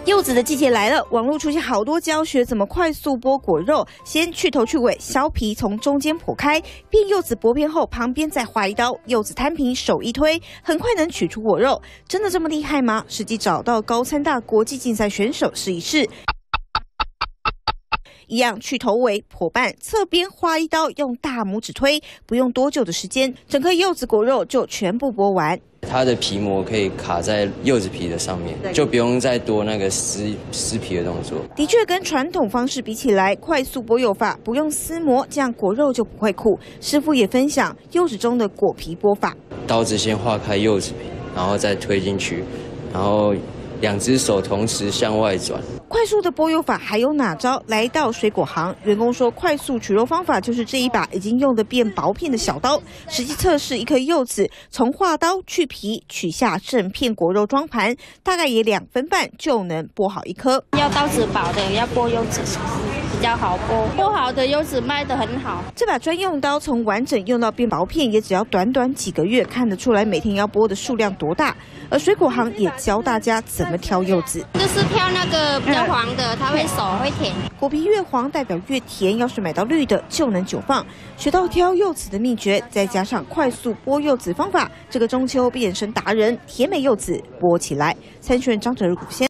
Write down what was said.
柚子的季节来了，网络出现好多教学怎么快速剥果肉。先去头去尾，削皮从中间剖开，片柚子剥片后，旁边再划一刀，柚子摊平，手一推，很快能取出果肉。真的这么厉害吗？实际找到高参大国际竞赛选手试一试。一样去头尾剖半，侧边划一刀，用大拇指推，不用多久的时间，整颗柚子果肉就全部剥完。 它的皮膜可以卡在柚子皮的上面，就不用再多那个撕皮的动作。的确，跟传统方式比起来，快速剥柚法不用撕膜，这样果肉就不会苦。师傅也分享柚子中的果皮剥法， 刀子先划开柚子皮，然后再推进去，然后2只手同时向外转。 快速的剥柚法还有哪招？来到水果行，员工说，快速取肉方法就是这一把已经用得变薄片的小刀。实际测试一颗柚子，从划刀去皮，取下整片果肉装盘，大概也2分半就能剥好一颗。 要刀子薄的，要剥柚子比较好剥。剥好的柚子卖得很好。 这把专用刀从完整用到变薄片，也只要短短几个月，看得出来每天要剥的数量多大。而水果行也教大家怎么挑柚子， 就是挑那个比较黄的，它会熟会甜。 果皮越黄代表越甜，要是买到绿的就能久放。学到挑柚子的秘诀，再加上快速剥柚子方法，这个中秋变身达人，甜美柚子剥起来。参选张哲如先。